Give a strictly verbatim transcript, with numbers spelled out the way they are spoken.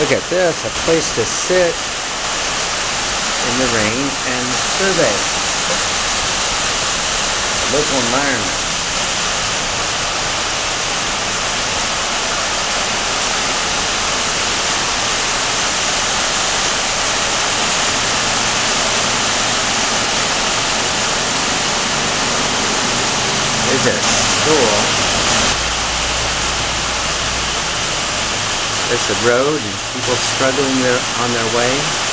Look at this, a place to sit in the rain and survey the local environment. There's a school. There's the road and people struggling there on their way.